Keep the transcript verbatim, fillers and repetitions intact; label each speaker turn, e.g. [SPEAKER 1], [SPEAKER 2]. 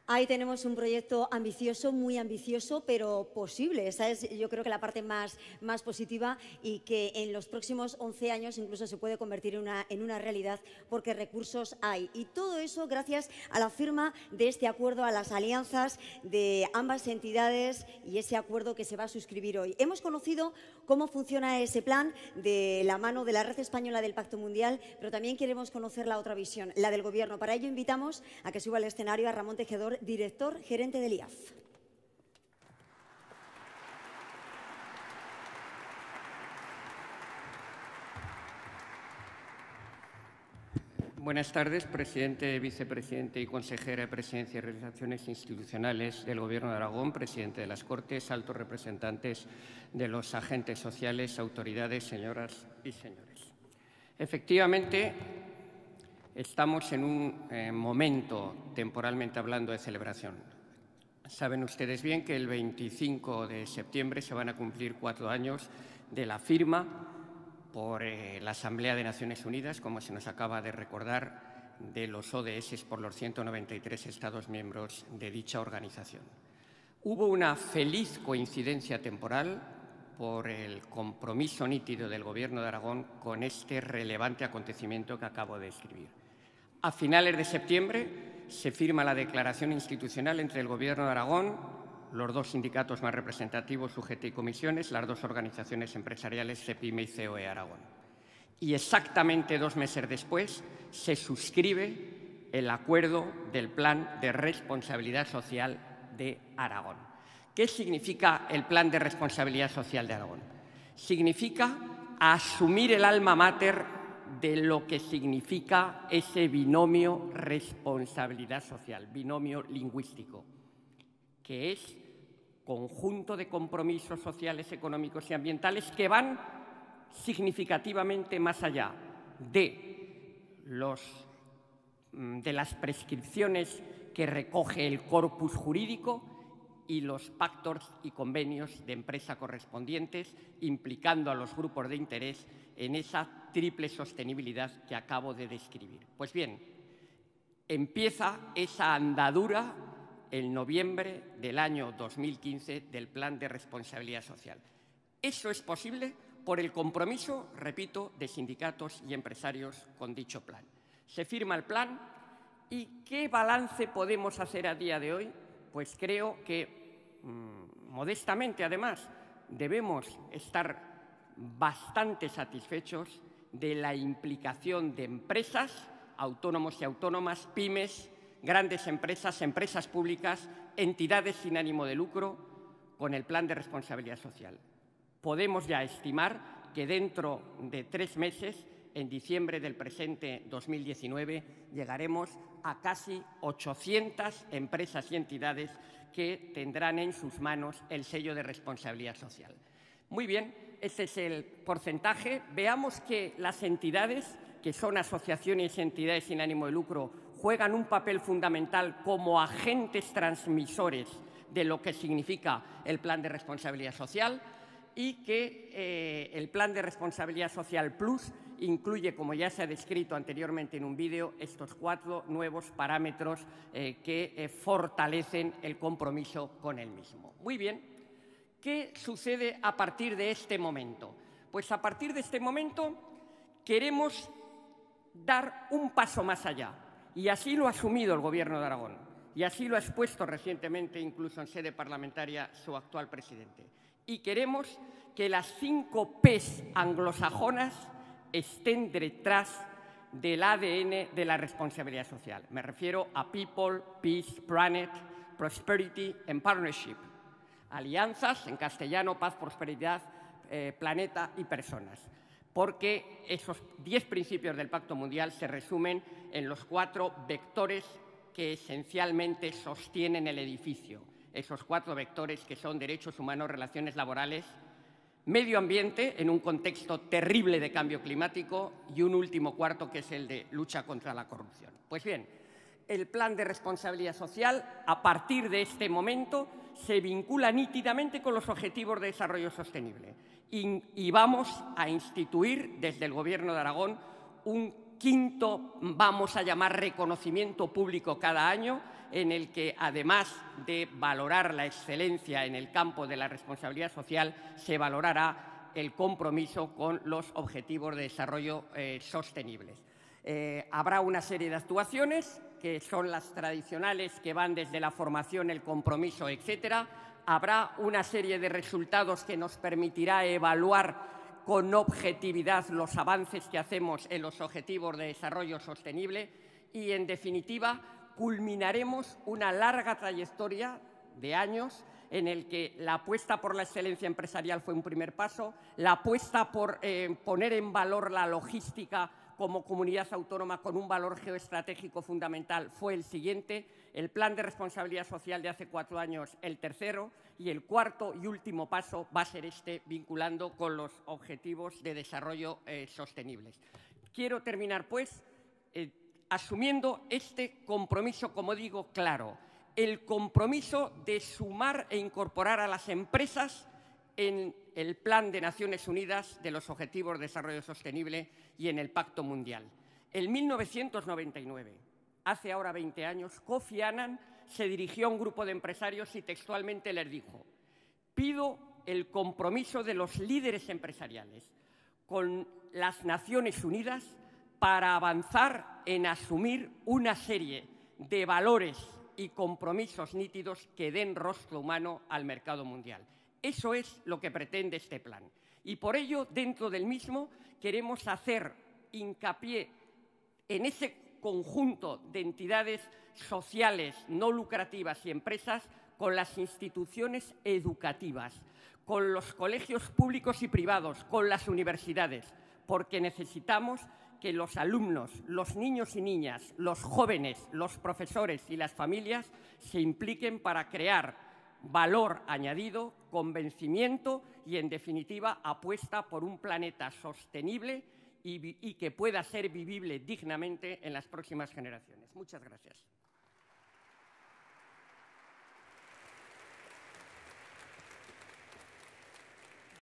[SPEAKER 1] Ahí tenemos un proyecto ambicioso, muy ambicioso, pero posible. Esa es, yo creo, que la parte más, más positiva y que en los próximos once años incluso se puede convertir en una, en una realidad porque recursos hay. Y todo eso gracias a la firma de este acuerdo, a las alianzas de ambas entidades y ese acuerdo que se va a suscribir hoy. Hemos conocido cómo funciona ese plan de la mano de la Red Española del Pacto Mundial, pero también queremos conocer la otra visión, la del Gobierno. Para ello invitamos a que suba al escenario a Ramón Tejedor, director gerente del I A F.
[SPEAKER 2] Buenas tardes, presidente, vicepresidente y consejera de Presidencia y Relaciones Institucionales del Gobierno de Aragón, presidente de las Cortes, altos representantes de los agentes sociales, autoridades, señoras y señores. Efectivamente, estamos en un eh, momento, temporalmente hablando, de celebración. Saben ustedes bien que el veinticinco de septiembre se van a cumplir cuatro años de la firma por eh, la Asamblea de Naciones Unidas, como se nos acaba de recordar, de los O D S por los ciento noventa y tres Estados miembros de dicha organización. Hubo una feliz coincidencia temporal por el compromiso nítido del Gobierno de Aragón con este relevante acontecimiento que acabo de describir. A finales de septiembre se firma la declaración institucional entre el Gobierno de Aragón, los dos sindicatos más representativos, U G T y Comisiones, las dos organizaciones empresariales, CEPIME y C O E Aragón. Y exactamente dos meses después se suscribe el acuerdo del Plan de Responsabilidad Social de Aragón. ¿Qué significa el Plan de Responsabilidad Social de Aragón? Significa asumir el alma mater de lo que significa ese binomio responsabilidad social, binomio lingüístico, que es conjunto de compromisos sociales, económicos y ambientales que van significativamente más allá de, los, de las prescripciones que recoge el corpus jurídico y los pactos y convenios de empresa correspondientes, implicando a los grupos de interés en esa triple sostenibilidad que acabo de describir. Pues bien, empieza esa andadura en noviembre del año dos mil quince del Plan de Responsabilidad Social. Eso es posible por el compromiso, repito, de sindicatos y empresarios con dicho plan. Se firma el plan y ¿qué balance podemos hacer a día de hoy? Pues creo que, mmm, modestamente además, debemos estar bastante satisfechos de la implicación de empresas, autónomos y autónomas, pymes, grandes empresas, empresas públicas, entidades sin ánimo de lucro, con el Plan de Responsabilidad Social. Podemos ya estimar que dentro de tres meses, en diciembre del presente dos mil diecinueve, llegaremos a casi ochocientas empresas y entidades que tendrán en sus manos el sello de responsabilidad social. Muy bien, ese es el porcentaje. Veamos que las entidades, que son asociaciones y entidades sin ánimo de lucro, juegan un papel fundamental como agentes transmisores de lo que significa el Plan de Responsabilidad Social y que eh, el Plan de Responsabilidad Social Plus incluye, como ya se ha descrito anteriormente en un vídeo, estos cuatro nuevos parámetros eh, que eh, fortalecen el compromiso con el mismo. Muy bien, ¿qué sucede a partir de este momento? Pues a partir de este momento queremos dar un paso más allá. Y así lo ha asumido el Gobierno de Aragón, y así lo ha expuesto recientemente, incluso en sede parlamentaria, su actual presidente. Y queremos que las cinco P's anglosajonas estén detrás del A D N de la responsabilidad social. Me refiero a People, Peace, Planet, Prosperity and Partnership. Alianzas, en castellano, paz, prosperidad, eh, planeta y personas. Porque esos diez principios del Pacto Mundial se resumen en los cuatro vectores que esencialmente sostienen el edificio. Esos cuatro vectores que son derechos humanos, relaciones laborales, medio ambiente en un contexto terrible de cambio climático y un último cuarto que es el de lucha contra la corrupción. Pues bien, el Plan de Responsabilidad Social, a partir de este momento, se vincula nítidamente con los Objetivos de Desarrollo Sostenible y, y vamos a instituir desde el Gobierno de Aragón un quinto, vamos a llamar reconocimiento público cada año, en el que, además de valorar la excelencia en el campo de la responsabilidad social, se valorará el compromiso con los objetivos de desarrollo eh, sostenibles. Eh, habrá una serie de actuaciones que son las tradicionales, que van desde la formación, el compromiso, etcétera. Habrá una serie de resultados que nos permitirá evaluar con objetividad los avances que hacemos en los objetivos de desarrollo sostenible y, en definitiva, culminaremos una larga trayectoria de años en el que la apuesta por la excelencia empresarial fue un primer paso, la apuesta por eh, poner en valor la logística como comunidad autónoma con un valor geoestratégico fundamental fue el siguiente, el plan de responsabilidad social de hace cuatro años el tercero, y el cuarto y último paso va a ser este, vinculando con los objetivos de desarrollo eh, sostenibles. Quiero terminar, pues, eh, asumiendo este compromiso, como digo, claro, el compromiso de sumar e incorporar a las empresas en el Plan de Naciones Unidas de los Objetivos de Desarrollo Sostenible y en el Pacto Mundial. En mil novecientos noventa y nueve, hace ahora veinte años, Kofi Annan se dirigió a un grupo de empresarios y textualmente les dijo: pido el compromiso de los líderes empresariales con las Naciones Unidas para avanzar en asumir una serie de valores y compromisos nítidos que den rostro humano al mercado mundial. Eso es lo que pretende este plan. Y por ello, dentro del mismo, queremos hacer hincapié en ese conjunto de entidades sociales no lucrativas y empresas con las instituciones educativas, con los colegios públicos y privados, con las universidades, porque necesitamos que los alumnos, los niños y niñas, los jóvenes, los profesores y las familias se impliquen para crear valor añadido, convencimiento y, en definitiva, apuesta por un planeta sostenible y, y que pueda ser vivible dignamente en las próximas generaciones. Muchas gracias.